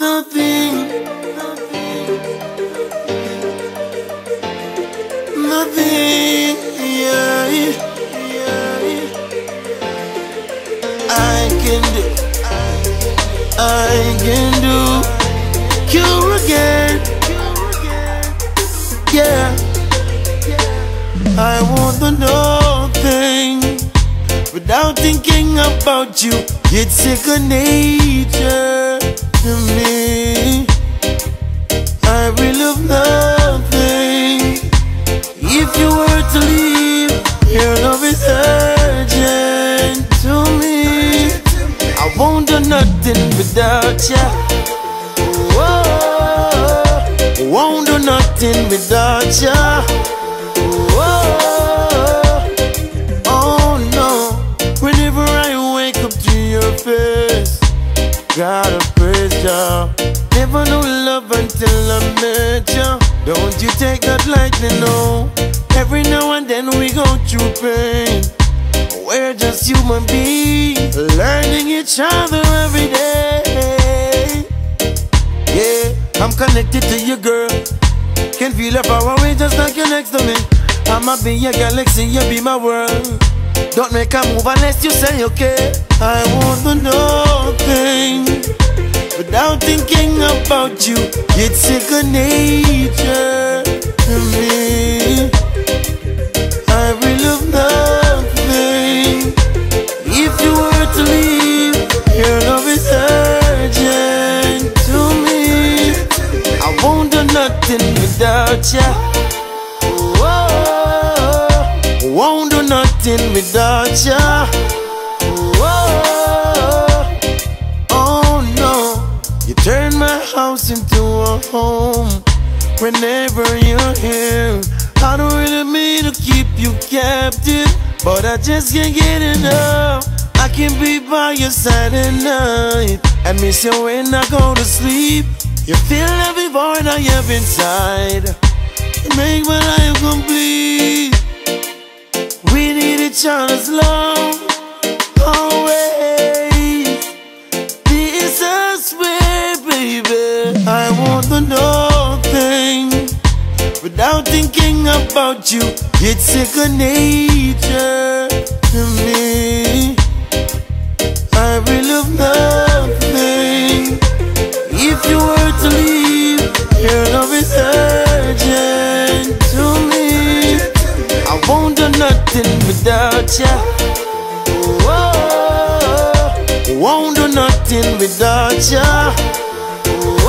Nothing, nothing, yeah, yeah. I can do cure again, yeah. I want the nothing without thinking about you. It's second nature to me. I will love nothing. If you were to leave, your love is urgent to me. I won't do nothing without ya. Whoa, won't do nothing without ya. Whoa, oh no. Whenever I wake up to your face, gotta praise ya. Never knew love until I met ya. Don't you take that lightly, no. Every now and then we go through pain. We're just human beings, learning each other every day. Yeah, I'm connected to you, girl. Can feel your power away just like you're next to me. I'ma be your galaxy, you be my world. Don't make a move unless you say okay. I want the nothing without thinking about you. It's second nature to me. I will love nothing. If you were to leave, your love is urgent to me. I won't do nothing without ya. Whoa, won't do nothing without ya. Whoa, oh no. You turn my house into a home whenever you're here. I don't really mean to keep you captive, but I just can't get enough. I can be by your side at night and miss you when I go to sleep. You feel every void I have inside. You make my life complete. We need each other's love always. This I swear, baby. I want the nothing without thinking about you. It's second nature to me. I will love nothing. If you were to leave, your love is urgent to me. I won't do nothing without ya. Whoa, won't do nothing without ya.